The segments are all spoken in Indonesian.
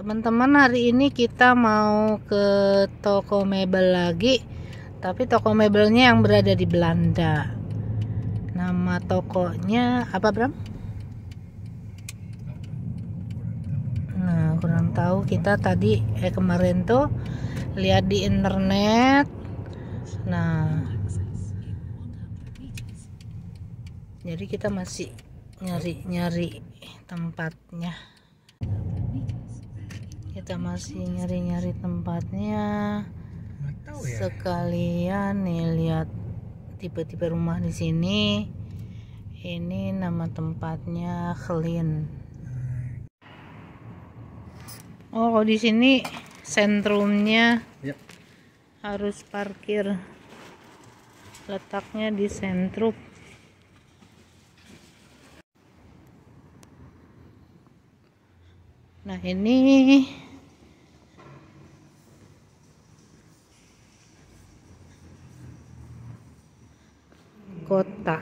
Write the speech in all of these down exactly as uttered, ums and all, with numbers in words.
Teman-teman, hari ini kita mau ke toko mebel lagi, tapi toko mebelnya yang berada di Belanda. Nama tokonya apa, Bram? Nah, kurang tahu. Kita tadi eh kemarin tuh lihat di internet. Nah, jadi kita masih nyari-nyari tempatnya. Kita masih nyari-nyari tempatnya. Sekalian nih lihat tipe-tipe rumah di sini. Ini nama tempatnya Clean. Oh, di sini sentrumnya ya. Harus parkir. Letaknya di sentrum. Nah, ini kota.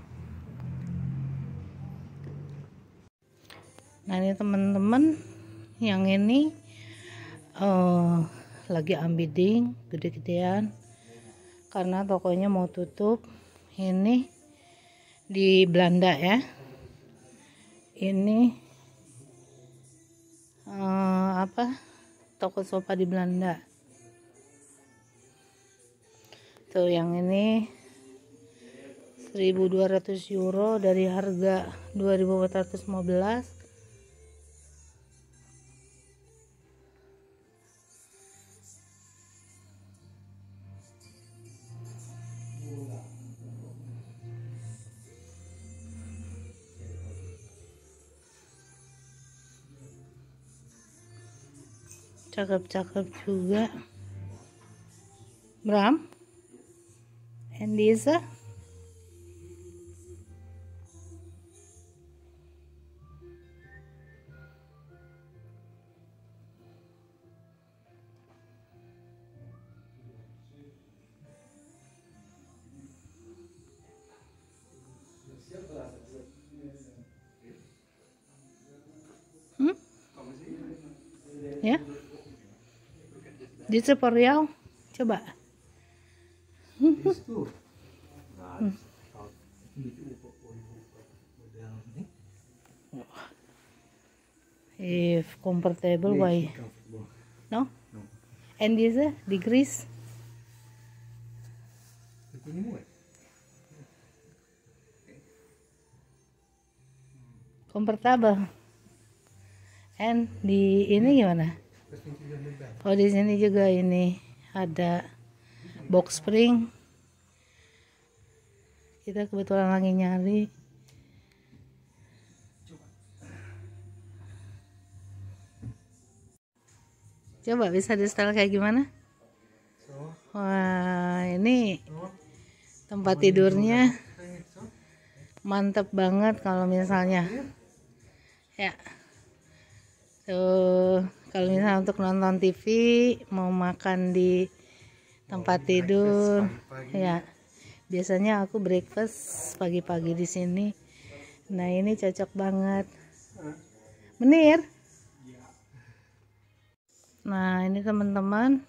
Nah, ini teman-teman, yang ini uh, lagi ambiding gede-gedean karena tokonya mau tutup. Ini di Belanda ya. Ini uh, apa? Toko sofa di Belanda. Tuh, yang ini seribu dua ratus euro dari harga dua ribu empat ratus lima belas. Cakep-cakep juga, Bram. And Lisa. Hmm? Ya, di Seporiau, coba. Hmm. If comfortable, why? No? And this uh, degrees. Comfortable. And di ini gimana? Oh, di sini juga ini ada box spring. Kita kebetulan lagi nyari. Coba bisa di setel kayak gimana? Wah, ini tempat tidurnya mantep banget kalau misalnya ya. Tuh, kalau misalnya untuk nonton T V, mau makan di tempat tidur, ya. Biasanya aku breakfast pagi-pagi di sini. Nah, ini cocok banget. Menir. Nah, ini teman-teman.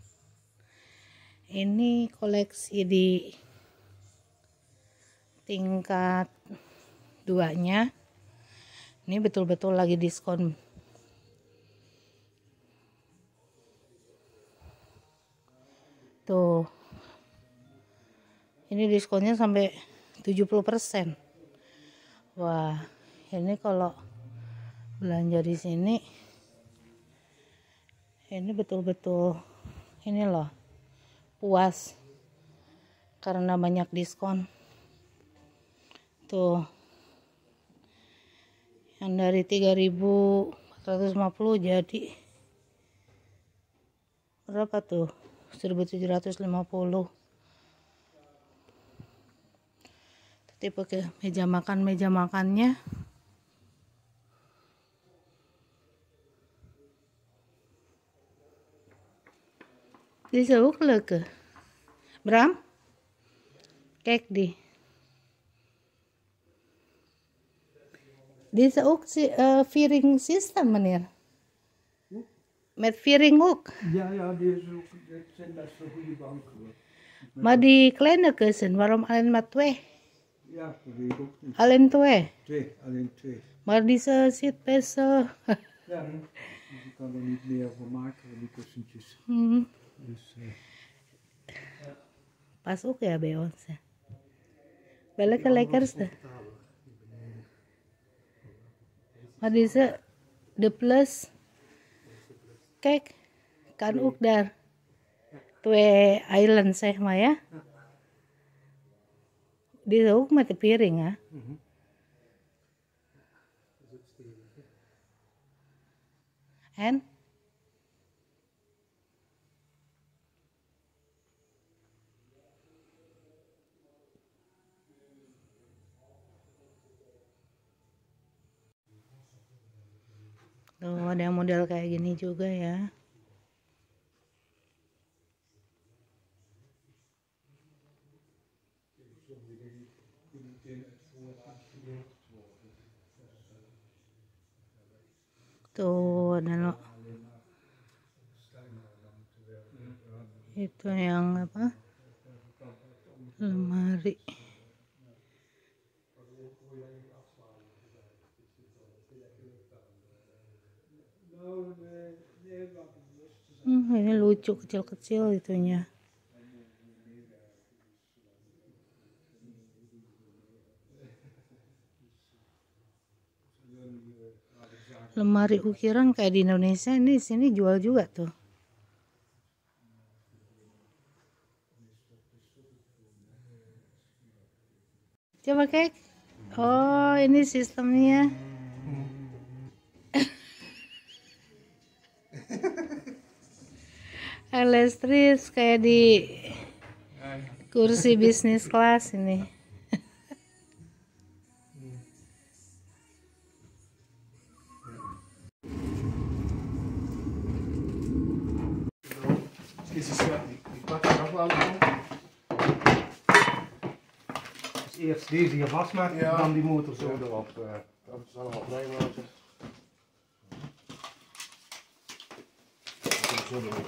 Ini koleksi di tingkat duanya. Ini betul-betul lagi diskon. Tuh. Ini diskonnya sampai tujuh puluh persen. Wah, ini kalau belanja di sini ini betul-betul ini loh, puas karena banyak diskon. Tuh. Yang dari tiga ribu empat ratus lima puluh jadi berapa tuh? seribu tujuh ratus lima puluh. Tipe ke meja makan meja makannya Deze ook leuke. Bram, kijk die. Deze ook uh, viering system, meneer. Met viering ook. Ja, ja, dit, is ook, dit zijn best wel goede banken. Hoor. Maar die kleine kussen, waarom alleen maar twee? Ja, dat weet ik ook niet. Alleen twee? Twee, alleen twee. Maar deze zit best... Uh... Ja, dus ik kan er niet meer van maken, die kussentjes. Hmm. Dus, uh... Pas ook ya bij ons. Ya. Welke lekkerste? Maar deze, de plus, kijk, kan ook daar. Twee island zeg maar ya. Deze ook met de piring hè. En? Tuh ada model kayak gini juga ya. Tuh ada lo. Itu yang apa? Lemari. Hmm, ini lucu kecil-kecil itunya. Lemari ukiran kayak di Indonesia, ini di sini jual juga tuh. Coba kek. Oh, ini sistemnya. Elestris kayak di kursi bisnis kelas ini. Eerst deze hier vastmaken en Ja. dan die motor zo Ja. erop. Uh, dat is allemaal vrijmaken. Zo doen.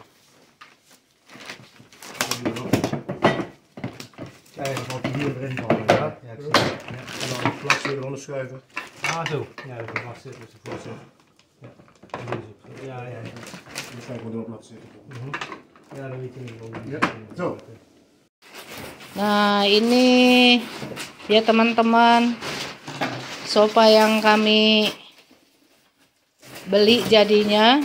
Kijk, dan valt hij hier erin vallen. Ja, ja, ik zie het. Ja. En dan het plas weer eronder schuiven. Ah, zo. Ja, dat kan vast zitten, dus het vast zitten. Ja, en deze ook. Ja, ja, ja. Dan ga ik wel erop laten zitten. Mhm. Ja, dan weet je niet hoe. Ja, zo. Nah, ini ya teman-teman, sofa yang kami beli jadinya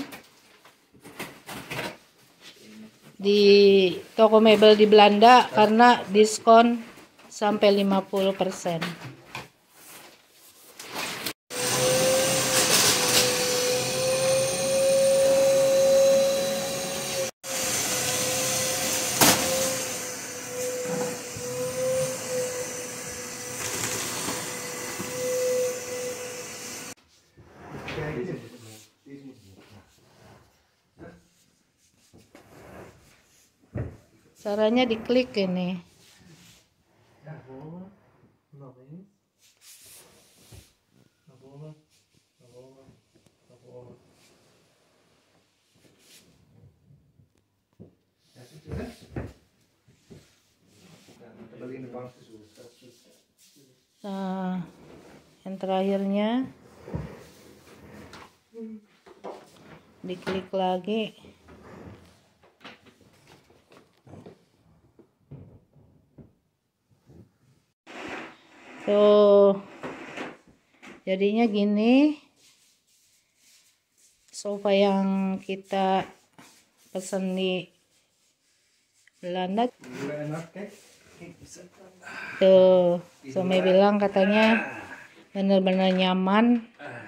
di toko mebel di Belanda karena diskon sampai lima puluh persen. Caranya diklik ini. Naar voren, naar links, naar voren, naar voren, naar voren. Ja, zit je weg? Ja, moet alleen de bank zo. Nah, yang terakhirnya diklik lagi. Tuh, jadinya gini sofa yang kita pesen di Belanda. Tuh, suami bilang katanya bener-bener nyaman.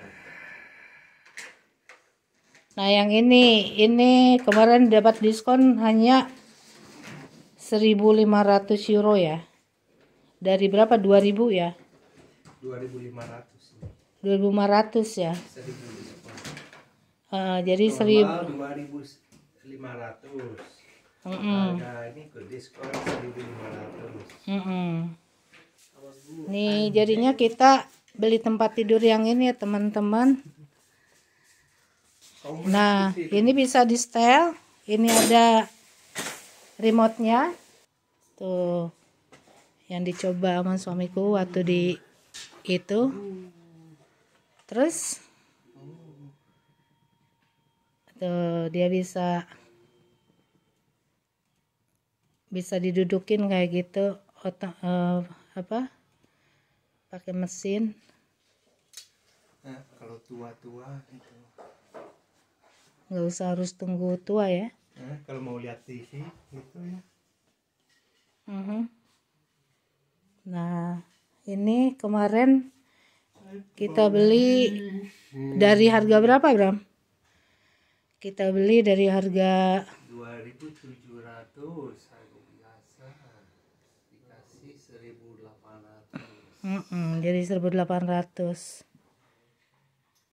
Nah, yang ini ini kemarin dapat diskon hanya seribu lima ratus euro ya. Dari berapa? dua ribu ya? dua ribu lima ratus. dua ribu lima ratus ya. seribu diskon. Uh, jadi seribu. dua ribu lima ratus. Mm -mm. Harga ini ke diskon seribu lima ratus. Mm -mm. Nih jadinya kita beli tempat tidur yang ini ya teman-teman. Nah, ini bisa di setel. Ini ada remote-nya. Tuh. Yang dicoba sama suamiku waktu di itu. Terus tuh dia bisa bisa didudukin kayak gitu, otak uh, apa? Pakai mesin. Nah, kalau tua-tua itu Nggak usah harus tunggu tua ya. nah, kalau mau lihat T V gitu ya. Uh-huh. Nah, ini kemarin kita beli dari harga berapa, Bram? Kita beli dari harga dua ribu tujuh ratus, harga biasa. Dikasih seribu delapan ratus. Mm-mm, jadi seribu delapan ratus.